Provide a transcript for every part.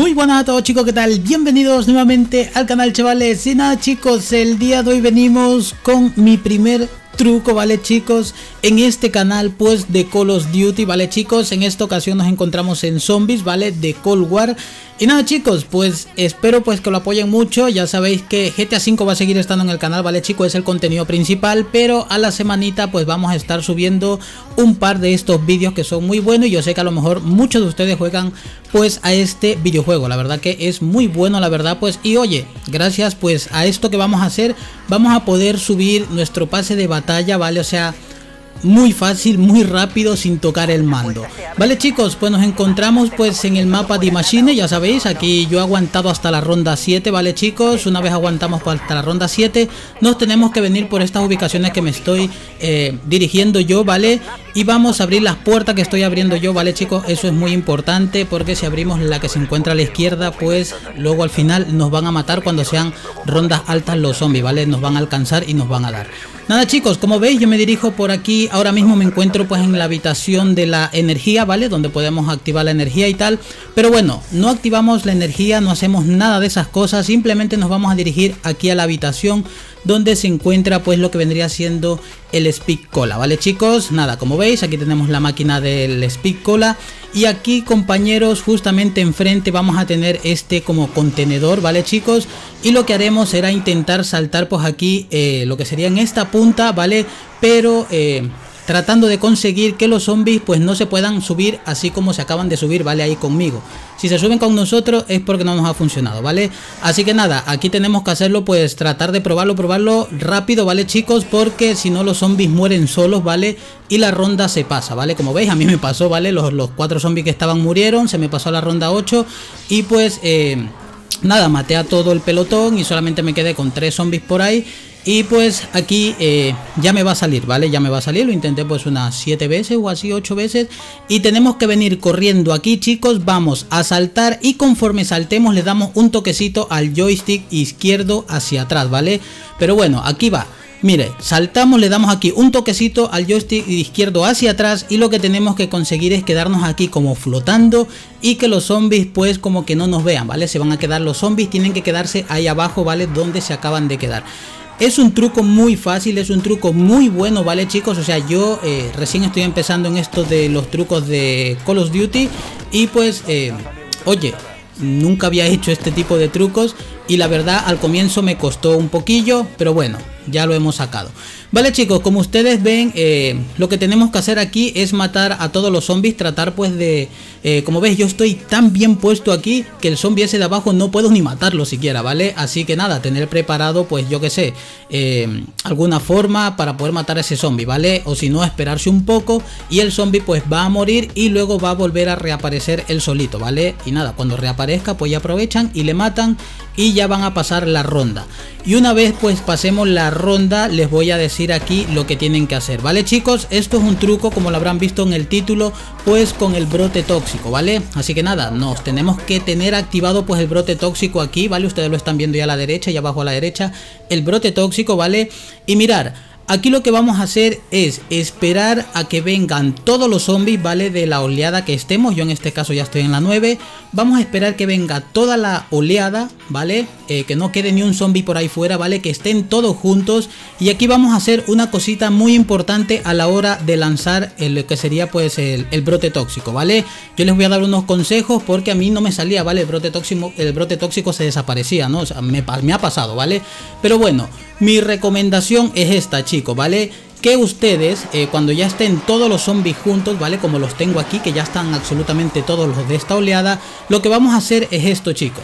Muy buenas a todos chicos, ¿qué tal? Bienvenidos nuevamente al canal, chavales. Y nada chicos, el día de hoy venimos con mi primer truco, ¿vale chicos? En este canal pues de Call of Duty, ¿vale chicos? En esta ocasión nos encontramos en Zombies, ¿vale? De Cold War. Y nada chicos, pues espero pues que lo apoyen mucho. Ya sabéis que GTA V va a seguir estando en el canal, ¿vale chicos? Es el contenido principal, pero a la semanita pues vamos a estar subiendo un par de estos vídeos que son muy buenos. Y yo sé que a lo mejor muchos de ustedes juegan pues a este videojuego. La verdad que es muy bueno, la verdad pues. Y oye, gracias pues a esto que vamos a hacer, vamos a poder subir nuestro pase de batalla, ¿vale? O sea, muy fácil, muy rápido, sin tocar el mando. Vale chicos, pues nos encontramos pues en el mapa de Machine. Ya sabéis, aquí yo he aguantado hasta la ronda 7, vale chicos. Una vez aguantamos hasta la ronda 7, nos tenemos que venir por estas ubicaciones que me estoy dirigiendo yo, vale. Y vamos a abrir las puertas que estoy abriendo yo, vale chicos. Eso es muy importante, porque si abrimos la que se encuentra a la izquierda, pues luego al final nos van a matar cuando sean rondas altas los zombies, vale. Nos van a alcanzar y nos van a dar. Nada chicos, como veis yo me dirijo por aquí. Ahora mismo me encuentro pues en la habitación de la energía, ¿vale? Donde podemos activar la energía y tal. Pero bueno, no activamos la energía, no hacemos nada de esas cosas. Simplemente nos vamos a dirigir aquí a la habitación donde se encuentra pues lo que vendría siendo el Speed Cola, ¿vale chicos? Nada, como veis aquí tenemos la máquina del Speed Cola. Y aquí compañeros, justamente enfrente vamos a tener este como contenedor, ¿vale chicos? Y lo que haremos será intentar saltar pues aquí lo que sería en esta punta, ¿vale? Pero tratando de conseguir que los zombies pues no se puedan subir así como se acaban de subir, ¿vale? Ahí conmigo. Si se suben con nosotros es porque no nos ha funcionado, ¿vale? Así que nada, aquí tenemos que hacerlo pues tratar de probarlo rápido, ¿vale chicos? Porque si no los zombies mueren solos, ¿vale? Y la ronda se pasa, ¿vale? Como veis a mí me pasó, ¿vale? Los 4 zombies que estaban murieron, se me pasó a la ronda 8 y pues nada, maté a todo el pelotón y solamente me quedé con 3 zombies por ahí. Y pues aquí ya me va a salir, ¿vale? Ya me va a salir, lo intenté pues unas 7 veces o así, 8 veces. Y tenemos que venir corriendo aquí chicos, vamos a saltar y conforme saltemos le damos un toquecito al joystick izquierdo hacia atrás, ¿vale? Pero bueno, aquí va. Mire, saltamos, le damos aquí un toquecito al joystick izquierdo hacia atrás y lo que tenemos que conseguir es quedarnos aquí como flotando y que los zombies pues como que no nos vean, ¿vale? Se van a quedar los zombies, tienen que quedarse ahí abajo, ¿vale? Donde se acaban de quedar. Es un truco muy fácil, es un truco muy bueno, ¿vale chicos? O sea, yo recién estoy empezando en esto de los trucos de Call of Duty y pues, oye, nunca había hecho este tipo de trucos y la verdad al comienzo me costó un poquillo, pero bueno, ya lo hemos sacado. Vale chicos, como ustedes ven, lo que tenemos que hacer aquí es matar a todos los zombies, tratar pues de... como veis yo estoy tan bien puesto aquí que el zombie ese de abajo no puedo ni matarlo siquiera, ¿vale? Así que nada, tener preparado pues yo que sé, alguna forma para poder matar a ese zombie, ¿vale? O si no, esperarse un poco y el zombie pues va a morir y luego va a volver a reaparecer él solito, ¿vale? Y nada, cuando reaparezca pues ya aprovechan y le matan y ya van a pasar la ronda. Y una vez pues pasemos la ronda les voy a decir aquí lo que tienen que hacer, ¿vale chicos? Esto es un truco, como lo habrán visto en el título, pues con el brote tóxico, ¿vale? Así que nada, nos tenemos que tener activado pues el brote tóxico aquí, ¿vale? Ustedes lo están viendo ya a la derecha y abajo a la derecha, el brote tóxico, ¿vale? Y mirar, aquí lo que vamos a hacer es esperar a que vengan todos los zombies, ¿vale? De la oleada que estemos. Yo en este caso ya estoy en la 9. Vamos a esperar que venga toda la oleada, ¿vale? Que no quede ni un zombie por ahí fuera, ¿vale? Que estén todos juntos. Y aquí vamos a hacer una cosita muy importante a la hora de lanzar lo que sería pues el brote tóxico, ¿vale? Yo les voy a dar unos consejos porque a mí no me salía, ¿vale? El brote tóxico se desaparecía, ¿no? O sea, me ha pasado, ¿vale? Pero bueno, mi recomendación es esta, chicos, ¿vale? Que ustedes, cuando ya estén todos los zombies juntos, ¿vale? Como los tengo aquí, que ya están absolutamente todos los de esta oleada, lo que vamos a hacer es esto, chicos.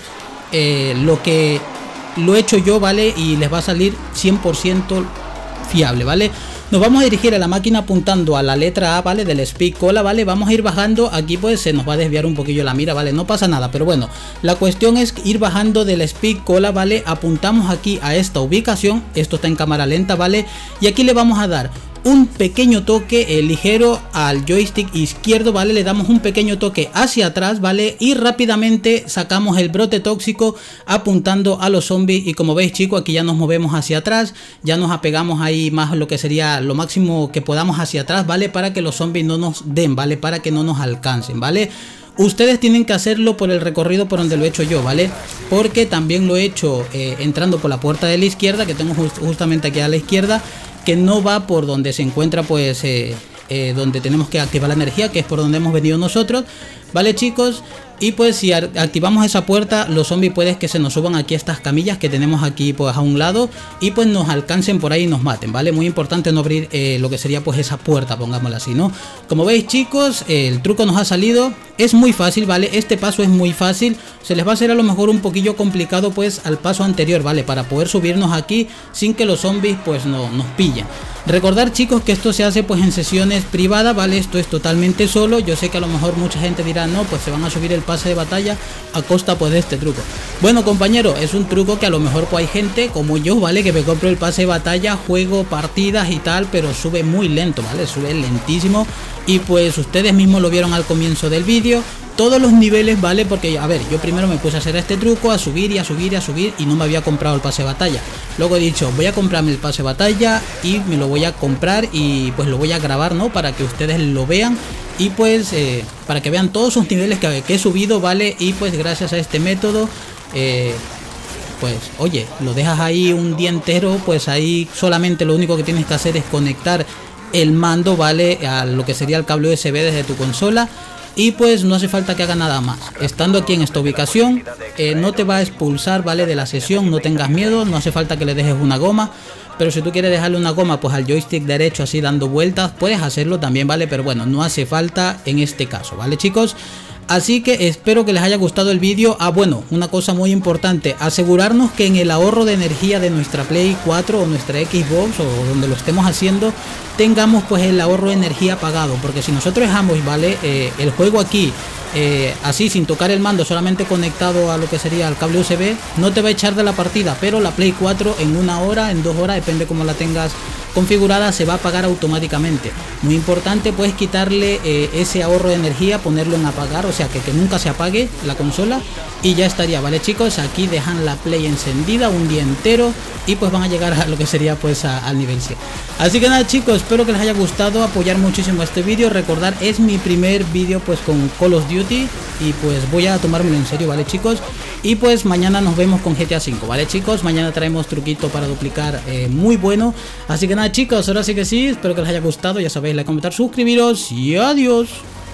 Lo que lo he hecho yo, ¿vale? Y les va a salir 100% fiable, ¿vale? Nos vamos a dirigir a la máquina apuntando a la letra A, ¿vale? Del Speed Cola, ¿vale? Vamos a ir bajando, aquí pues se nos va a desviar un poquillo la mira, ¿vale? No pasa nada, pero bueno, la cuestión es ir bajando del Speed Cola, ¿vale? Apuntamos aquí a esta ubicación, esto está en cámara lenta, ¿vale? Y aquí le vamos a dar un pequeño toque ligero al joystick izquierdo, ¿vale? Le damos un pequeño toque hacia atrás, ¿vale? Y rápidamente sacamos el brote tóxico apuntando a los zombies. Y como veis, chicos, aquí ya nos movemos hacia atrás, ya nos apegamos ahí más lo que sería lo máximo que podamos hacia atrás, ¿vale? Para que los zombies no nos den, ¿vale? Para que no nos alcancen, ¿vale? Ustedes tienen que hacerlo por el recorrido por donde lo he hecho yo, ¿vale? Porque también lo he hecho entrando por la puerta de la izquierda, que tengo justamente aquí a la izquierda, que no va por donde se encuentra pues donde tenemos que activar la energía, que es por donde hemos venido nosotros, ¿vale, chicos? Y pues si activamos esa puerta, los zombies pueden que se nos suban aquí a estas camillas que tenemos aquí pues a un lado y pues nos alcancen por ahí y nos maten, ¿vale? Muy importante no abrir lo que sería pues esa puerta, pongámosla así, ¿no? Como veis, chicos, el truco nos ha salido. Es muy fácil, ¿vale? Este paso es muy fácil. Se les va a hacer a lo mejor un poquillo complicado pues al paso anterior, ¿vale? Para poder subirnos aquí sin que los zombies pues no nos pillen. Recordar, chicos, que esto se hace pues en sesiones privadas, ¿vale? Esto es totalmente solo. Yo sé que a lo mejor mucha gente dirá, no, pues se van a subir el pase de batalla a costa pues de este truco. Bueno, compañero, es un truco que a lo mejor pues hay gente como yo, ¿vale? Que me compro el pase de batalla, juego partidas y tal, pero sube muy lento, ¿vale? Sube lentísimo y pues ustedes mismos lo vieron al comienzo del vídeo. Todos los niveles, ¿vale? Porque, a ver, yo primero me puse a hacer este truco, a subir y a subir y a subir y no me había comprado el pase de batalla. Luego he dicho, voy a comprarme el pase de batalla y me lo voy a comprar y pues lo voy a grabar, ¿no? Para que ustedes lo vean y pues para que vean todos esos niveles que he subido, ¿vale? Y pues gracias a este método, pues oye, lo dejas ahí un día entero, pues ahí solamente lo único que tienes que hacer es conectar el mando, ¿vale? A lo que sería el cable USB desde tu consola. Y pues no hace falta que haga nada más. Estando aquí en esta ubicación, no te va a expulsar, ¿vale? De la sesión, no tengas miedo, no hace falta que le dejes una goma. Pero si tú quieres dejarle una goma pues al joystick derecho así dando vueltas, puedes hacerlo también, ¿vale? Pero bueno, no hace falta en este caso, ¿vale, chicos? Así que espero que les haya gustado el vídeo. Ah, bueno, una cosa muy importante, asegurarnos que en el ahorro de energía de nuestra Play 4 o nuestra Xbox o donde lo estemos haciendo, tengamos pues el ahorro de energía pagado, porque si nosotros dejamos, ¿vale? El juego aquí así sin tocar el mando, solamente conectado a lo que sería el cable USB, no te va a echar de la partida, pero la Play 4 en 1 hora, en 2 horas, depende cómo la tengas configurada, se va a apagar automáticamente. Muy importante pues quitarle ese ahorro de energía, ponerlo en apagar, o sea que nunca se apague la consola y ya estaría, ¿vale, chicos? Aquí dejan la Play encendida un día entero y pues van a llegar a lo que sería pues al nivel 100. Así que nada, chicos, espero que les haya gustado, apoyar muchísimo este vídeo. Recordar, es mi primer vídeo pues con Call of Duty y pues voy a tomármelo en serio, ¿vale, chicos? Y pues mañana nos vemos con GTA 5, ¿vale, chicos? Mañana traemos truquito para duplicar muy bueno. Así que nada, chicos, ahora sí que sí, espero que les haya gustado, ya sabéis, like, comentar, suscribiros y adiós.